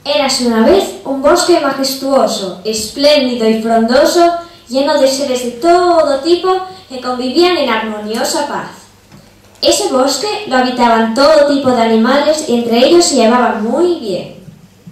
Érase una vez un bosque majestuoso, espléndido y frondoso, lleno de seres de todo tipo que convivían en armoniosa paz. Ese bosque lo habitaban todo tipo de animales y entre ellos se llevaban muy bien.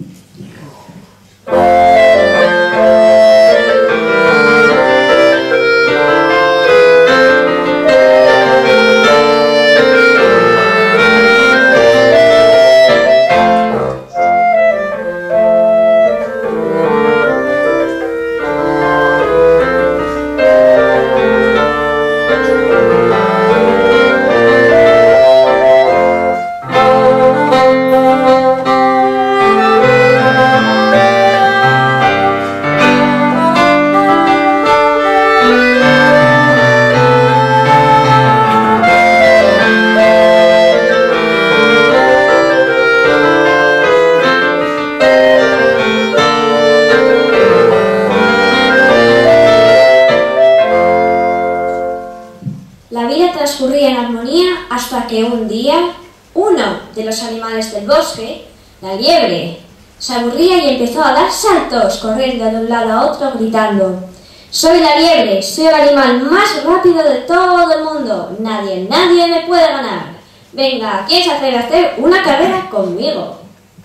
La vida transcurría en armonía hasta que un día uno de los animales del bosque, la liebre, se aburría y empezó a dar saltos, corriendo de un lado a otro, gritando: «Soy la liebre, soy el animal más rápido de todo el mundo, nadie me puede ganar. Venga, ¿quién se atreve a hacer una carrera conmigo?».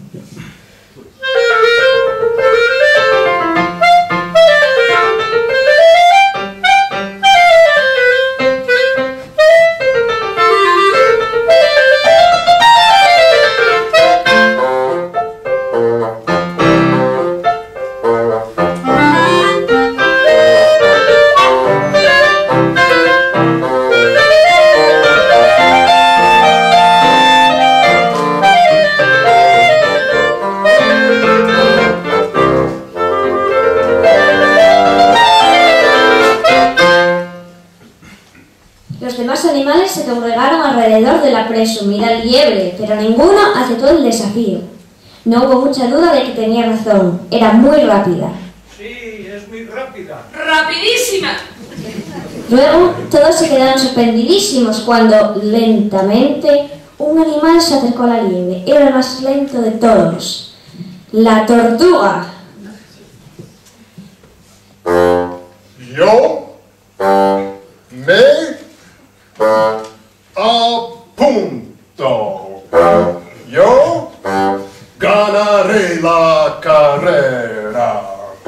Los demás animales se congregaron alrededor de la presumida liebre, pero ninguno aceptó el desafío. No hubo mucha duda de que tenía razón, era muy rápida. Sí, es muy rápida. ¡Rapidísima! Luego todos se quedaron sorprendidísimos cuando, lentamente, un animal se acercó a la liebre. Era el más lento de todos: la tortuga. Yo me apunto. Yo ganaré la carrera.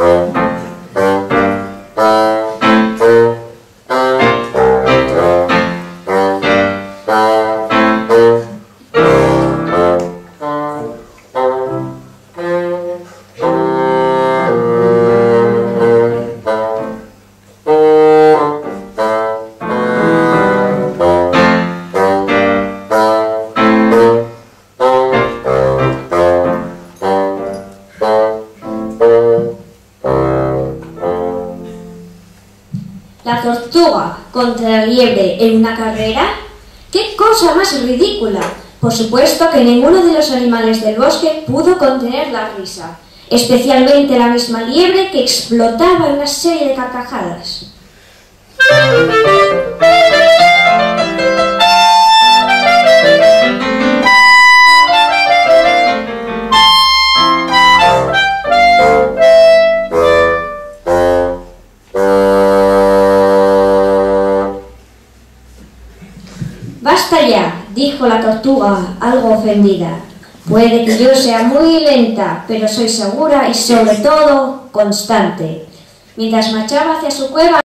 La tortuga contra la liebre en una carrera. ¡Qué cosa más ridícula! Por supuesto que ninguno de los animales del bosque pudo contener la risa, especialmente la misma liebre, que explotaba en una serie de carcajadas. «Basta ya», dijo la tortuga, algo ofendida. «Puede que yo sea muy lenta, pero soy segura y sobre todo constante». Mientras marchaba hacia su cueva,